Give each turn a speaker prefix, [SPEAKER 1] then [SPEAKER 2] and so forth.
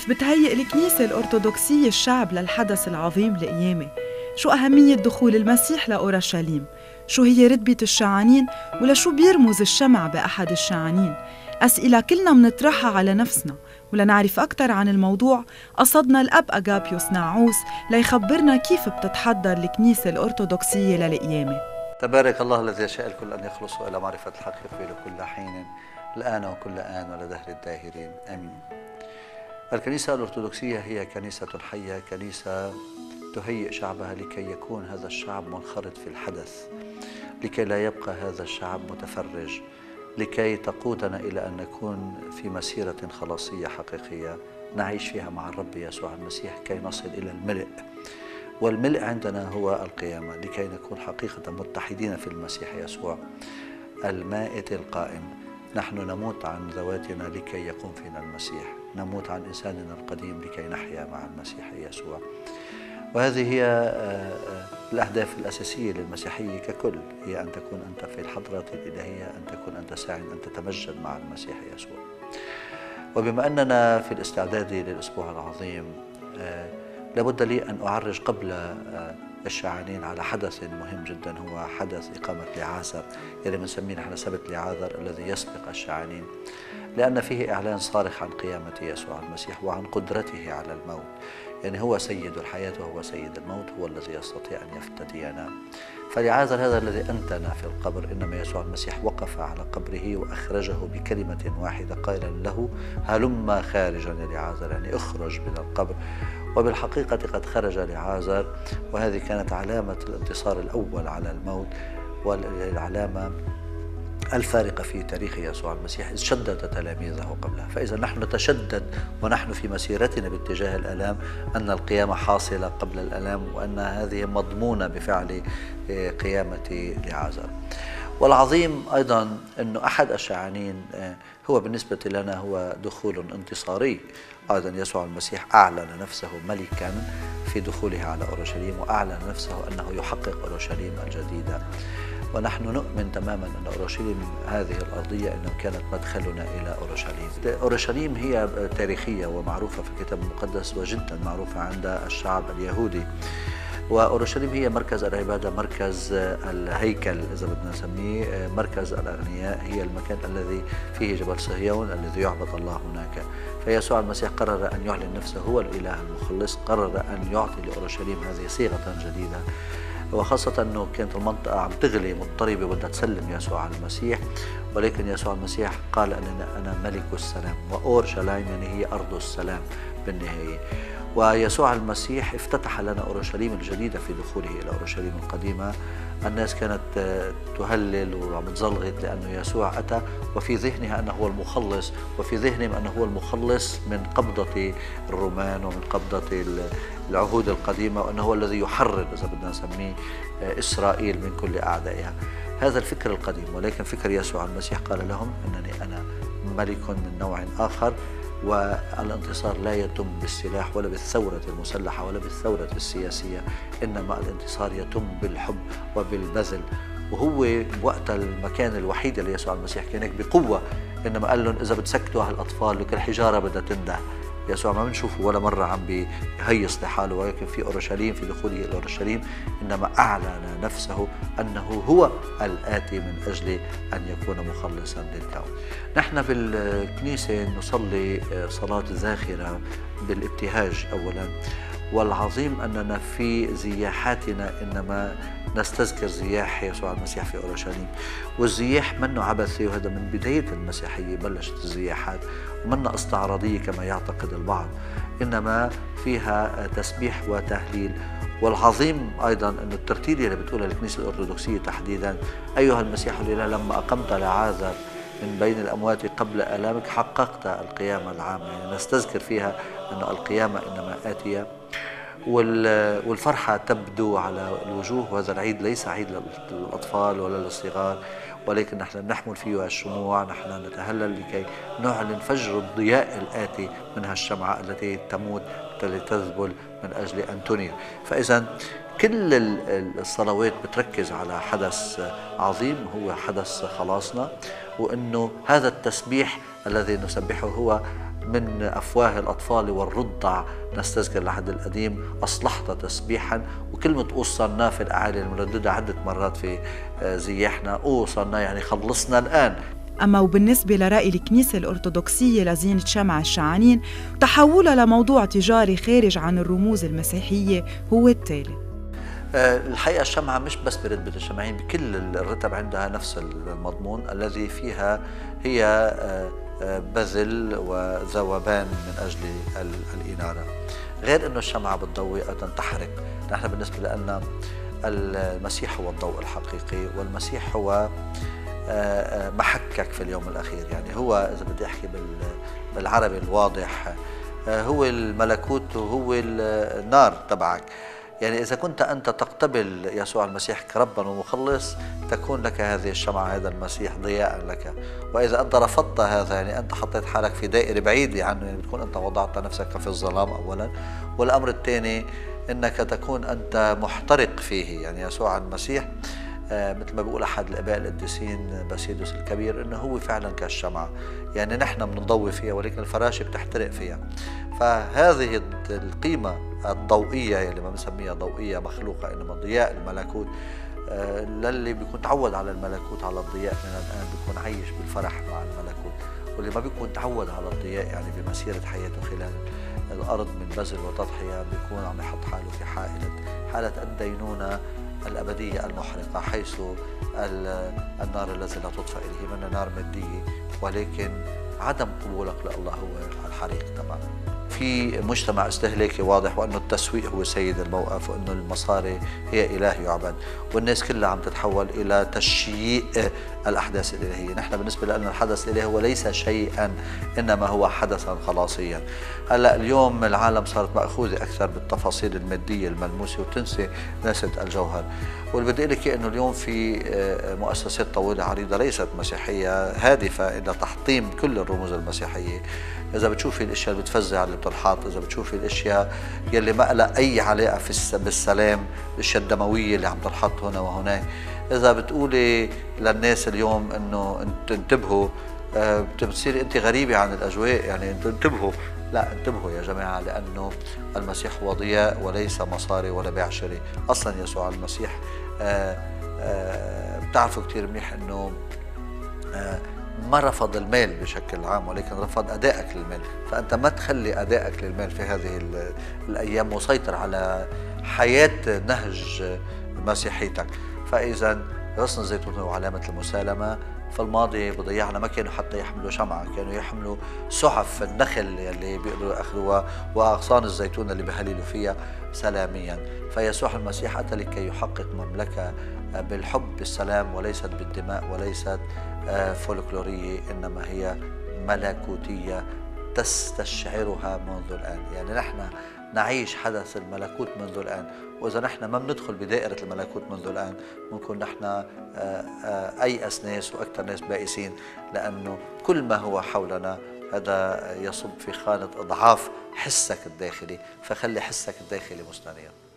[SPEAKER 1] كيف بتهيئ الكنيسة الأرثوذكسية الشعب للحدث العظيم القيامة؟ شو أهمية دخول المسيح لأورشليم؟ شو هي رتبة الشعانين؟ ولشو بيرمز الشمع بأحد الشعانين؟ أسئلة كلنا منطرحها على نفسنا. ولنعرف أكثر عن الموضوع قصدنا الأب أغابيوس ناعوس ليخبرنا كيف بتتحضر الكنيسة الأرثوذكسية للقيامة.
[SPEAKER 2] تبارك الله الذي يشاء الكل أن يخلصوا إلى معرفة الحق يقبل كل حين الآن وكل آن ولدهر الداهرين آمين. الكنيسة الأرثوذكسية هي كنيسة حية، كنيسة تهيئ شعبها لكي يكون هذا الشعب منخرط في الحدث، لكي لا يبقى هذا الشعب متفرج، لكي تقودنا إلى أن نكون في مسيرة خلاصية حقيقية نعيش فيها مع الرب يسوع المسيح كي نصل إلى الملء. والملء عندنا هو القيامة، لكي نكون حقيقة متحدين في المسيح يسوع المائت القائم. نحن نموت عن ذواتنا لكي يقوم فينا المسيح، نموت عن إنساننا القديم لكي نحيا مع المسيح يسوع. وهذه هي الأهداف الأساسية للمسيحية ككل، هي أن تكون أنت في الحضرة الإلهية، أن تكون أنت ساعٍ أن تتمجد مع المسيح يسوع. وبما أننا في الاستعداد للأسبوع العظيم، لابد لي أن أعرج قبل الشعانين على حدث مهم جدا، هو حدث إقامة لعازر، يعني بنسميه نحن سبت لعازر الذي يسبق الشعانين، لأن فيه إعلان صارخ عن قيامة يسوع المسيح وعن قدرته على الموت. يعني هو سيد الحياة وهو سيد الموت، هو الذي يستطيع أن يفتدينا. فلعازر هذا الذي أنتن في القبر، إنما يسوع المسيح وقف على قبره وأخرجه بكلمة واحدة قائلا له هلم خارجا يا لعازر، يعني اخرج من القبر. وبالحقيقة قد خرج لعازر، وهذه كانت علامة الانتصار الأول على الموت والعلامة الفارقة في تاريخ يسوع المسيح، إذ شدد تلاميذه قبلها. فإذا نحن نتشدد ونحن في مسيرتنا باتجاه الآلام أن القيامة حاصلة قبل الآلام، وأن هذه مضمونة بفعل قيامة لعازر. والعظيم أيضا أن أحد الشعانين هو بالنسبة لنا هو دخول انتصاري. أيضا يسوع المسيح أعلن نفسه ملكا في دخوله على أورشليم، وأعلن نفسه أنه يحقق أورشليم الجديدة. ونحن نؤمن تماما أن أورشليم هذه الأرضية أنه كانت مدخلنا إلى أورشليم. أورشليم هي تاريخية ومعروفة في الكتاب المقدس وجدا معروفة عند الشعب اليهودي. وأورشليم هي مركز العبادة، مركز الهيكل إذا بدنا نسميه، مركز الأغنياء، هي المكان الذي فيه جبل صهيون الذي يعبد الله هناك. فيسوع المسيح قرر أن يعلن نفسه هو الإله المخلص، قرر أن يعطي لأورشليم هذه صيغة جديدة، وخاصة أنه كانت المنطقة عم تغلي مضطربة بدها تسلم يسوع المسيح. ولكن يسوع المسيح قال أنا ملك السلام، وأورشليم يعني هي أرض السلام بالنهاية. ويسوع المسيح افتتح لنا أورشليم الجديدة في دخوله إلى أورشليم القديمة. الناس كانت تهلل وعم تزلغط لأنه يسوع أتى، وفي ذهنها أنه هو المخلص، وفي ذهنهم أنه هو المخلص من قبضة الرومان ومن قبضة العهود القديمة، وأنه هو الذي يحرر إذا بدنا نسميه إسرائيل من كل أعدائها. هذا الفكر القديم. ولكن فكر يسوع المسيح قال لهم أنني أنا ملك من نوع آخر، والانتصار لا يتم بالسلاح ولا بالثورة المسلحة ولا بالثورة السياسية، إنما الانتصار يتم بالحب وبالبذل. وهو وقت المكان الوحيد اللي يسوع المسيح كان هيك بقوة، إنما قال لهم إذا بتسكتوا هالأطفال لك الحجارة بدها تنده. يسوع ما بنشوفه ولا مرة عم بيهيص لحاله، ولكن في أورشليم في دخوله إلى أورشليم إنما أعلن نفسه أنه هو الآتي من أجل أن يكون مخلصا للكون. نحن بالكنيسة نصلي صلاة ذاخرة بالابتهاج أولا، والعظيم أننا في زياحاتنا إنما نستذكر زياح يسوع المسيح في أورشليم. والزياح منه عبثي، وهذا من بداية المسيحية بلشت الزياحات، ومنه استعراضية كما يعتقد البعض، إنما فيها تسبيح وتهليل. والعظيم أيضا أن الترتيلة اللي بتقولها الكنيسة الأرثوذكسية تحديدا، أيها المسيح الإله لما أقمت لعازر من بين الأموات قبل آلامك حققت القيامة العامة، يعني نستذكر فيها أن القيامة إنما آتية. والفرحة تبدو على الوجوه، وهذا العيد ليس عيد للأطفال ولا للصغار، ولكن نحن نحمل فيه الشموع، نحن نتهلل لكي نعلن فجر الضياء الآتي من هالشمعة التي تموت لتذبل من أجل أن تنير. فإذا كل الصلوات بتركز على حدث عظيم هو حدث خلاصنا، وأنه هذا التسبيح الذي نسبحه هو من أفواه الأطفال والرضع نستذكر العهد القديم أصلحت تسبيحا، وكلمة أوصلنا في الأعالي المرددة عدة مرات في زياحنا، أوصلنا يعني خلصنا الآن.
[SPEAKER 1] أما وبالنسبة لرأي الكنيسة الأرثوذكسية لزينة شمع الشعانين تحولها لموضوع تجاري خارج عن الرموز المسيحية هو التالي.
[SPEAKER 2] الحقيقة الشمعة مش بس برتبة الشمعين، بكل الرتب عندها نفس المضمون الذي فيها هي بذل وذوبان من أجل الإنارة. غير أنه الشمعة بتضوي أيضا تحرق. نحن بالنسبة لنا المسيح هو الضوء الحقيقي، والمسيح هو محكك في اليوم الأخير. يعني هو إذا بدي أحكي بالعربي الواضح هو الملكوت وهو النار تبعك. يعني إذا كنت أنت تقتبل يسوع المسيح كربا ومخلص تكون لك هذه الشمعة، هذا المسيح ضياء لك. وإذا أنت رفضت هذا يعني أنت حطيت حالك في دائرة بعيدة عنه، يعني بتكون أنت وضعت نفسك في الظلام أولا، والأمر الثاني أنك تكون أنت محترق فيه. يعني يسوع المسيح مثل ما بيقول أحد الآباء القديسين باسيليوس الكبير إنه هو فعلا كالشمعة، يعني نحن بنضوي فيها ولكن الفراشة بتحترق فيها. فهذه القيمة الضوئية اللي ما بنسميها ضوئية مخلوقة، إنما ضياء الملكوت للي بيكون تعود على الملكوت على الضياء من الآن بيكون عايش بالفرح مع الملكوت، واللي ما بيكون تعود على الضياء يعني بمسيرة حياته خلال الأرض من بذل وتضحية بيكون عم يحط حاله في حالة الدينونة الأبدية المحرقة، حيث النار التي لا تطفأ إليه من نار مادية، ولكن عدم قبولك لله هو الحريق تماما. في مجتمع استهلاكي واضح، وأنه التسويق هو سيد الموقف، وأنه المصاري هي إله يعبد، والناس كلها عم تتحول إلى تشييء الأحداث الإلهية. نحن بالنسبة لنا الحدث الإلهي هو ليس شيئا، إنما هو حدثا خلاصيا. هلأ اليوم العالم صارت مأخوذة أكثر بالتفاصيل المادية الملموسة وتنسي نسبة الجوهر. واللي بدي لك انه اليوم في مؤسسات طويله عريضه ليست مسيحيه هادفه الى تحطيم كل الرموز المسيحيه. اذا بتشوفي الاشياء اللي بتفزع اللي بتنحط، اذا بتشوفي الاشياء يلي ما لها اي علاقه بالسلام، الاشياء الدمويه اللي عم تنحط هنا وهناك، اذا بتقولي للناس اليوم انه انتبهوا بتصيري انت غريبه عن الاجواء، يعني انتبهوا. لا، انتبهوا يا جماعة، لأنه المسيح هو ضياء وليس مصاري ولا بيع شري. أصلا يسوع المسيح بتعرفوا كتير منيح أنه ما رفض المال بشكل عام، ولكن رفض أدائك للمال. فأنت ما تخلي أدائك للمال في هذه الأيام مسيطر على حياة نهج مسيحيتك. فإذا غصن الزيتون هو علامة المسالمة. في الماضي بضيعنا ما كانوا حتى يحملوا شمعة، كانوا يحملوا سحف النخل اللي بيقدروا يأخذوها وأغصان الزيتون اللي بهللوا فيها سلاميا. فيسوع المسيح أتى لكي يحقق مملكة بالحب بالسلام، وليست بالدماء، وليست فولكلورية، إنما هي ملكوتية تستشعرها منذ الآن. يعني نحن نعيش حدث الملكوت منذ الآن، وإذا نحن ما بندخل بدائرة الملكوت منذ الآن بنكون نحن أيأس ناس وأكثر ناس بائسين، لأنه كل ما هو حولنا هذا يصب في خانة إضعاف حسك الداخلي، فخلي حسك الداخلي مستنير.